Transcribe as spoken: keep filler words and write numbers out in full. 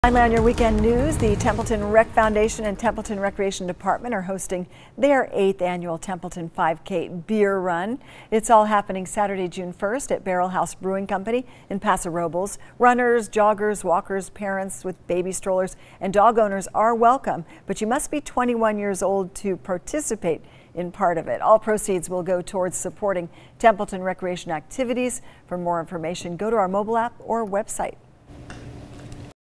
Finally, on your weekend news, the Templeton Rec Foundation and Templeton Recreation Department are hosting their eighth annual Templeton five K Beer Run. It's all happening Saturday, June first at Barrel House Brewing Company in Paso Robles. Runners, joggers, walkers, parents with baby strollers, and dog owners are welcome, but you must be twenty-one years old to participate in part of it. All proceeds will go towards supporting Templeton recreation activities. For more information, go to our mobile app or website.